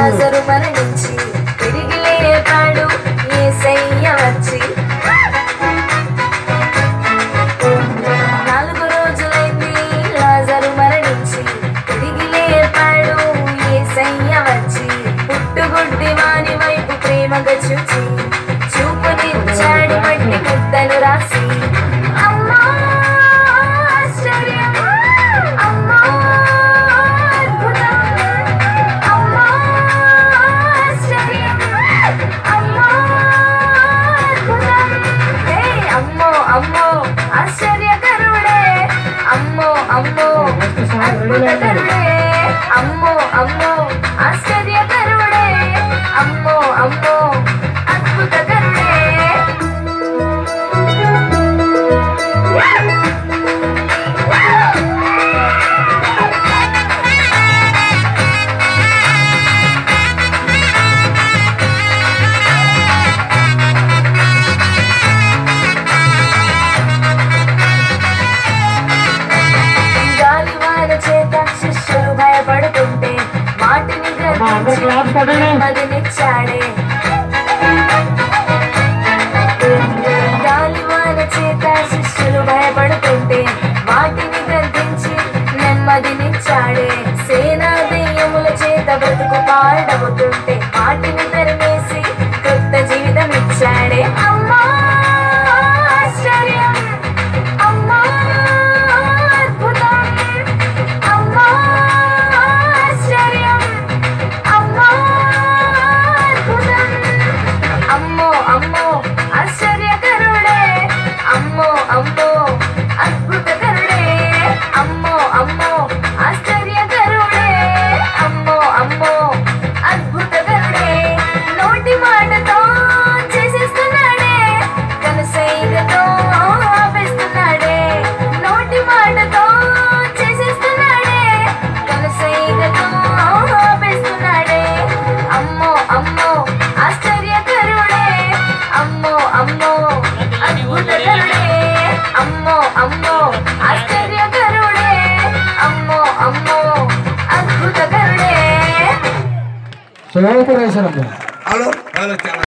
లాజరు మరణించి తిరిగి లేపాడు యేసయ్య వచ్చి 4 రోజులైంది లాజరు మరణించి తిరిగి లేపాడు యేసయ్య వచ్చి పుట్టుగుడ్డి వాని వైపు ప్రేమగా చూచి చూపునిచ్చాడు మట్టి ముద్దను రాసి అమ్మా ఆశ్చర్యం అమ్మా అద్భుతం అమ్మా ఆశ్చర్యం అమ్మా అద్భుతం హే అమ్మో అమ్మో ఆశ్చర్యకరుడే అమ్మో అమ్మో అద్భుతకరుడే అమ్మో అమ్మో ఆశ్చర్యకరుడే అమ్మో అమ్మో అద్భుతకరుడే గాలివాన చేత శిష్యులు భయపడుతుంటే మాటిని నెమ్మదినిచ్చాడే గాలివాన చేత శిష్యులు భయపడుతుంటే వాటిని గద్దించి నెమ్మదినిచ్చాడే సేనా దెయ్యముల చేత బ్రతుకు పాడవుతుంటే వాటిని తరిమేసి కొత్త జీవితం ఇచ్చాడే అమ్మా ఆశ్చర్యం అమ్మా అద్భుతం అమ్మా ఆశ్చర్యం అమ్మా అద్భుతం అమ్మో అమ్మో ఆశ్చర్యకరుడే అమ్మో అమ్మో అద్భుతకరుడే అమ్మో అమ్మో ఆశ్చర్యకరుడే అమ్మో అమ్మో అద్భుతకరుడే నోటి మాటతో చేసేస్తున్నాడే కనుసైగతో ఆపేస్తున్నాడే నోటి మాటతో చేసేస్తున్నాడే కనుసైగతో ఆపేస్తున్నాడే అమ్మో అమ్మో ఆశ్చర్యకరుడే అమ్మో అమ్మో అద్భుతకరుడే అమ్మో అమ్మో ఆశ్చర్యకరుడే అమ్మో అమ్మో అద్భుతకరుడే సురేశ్వరం హలో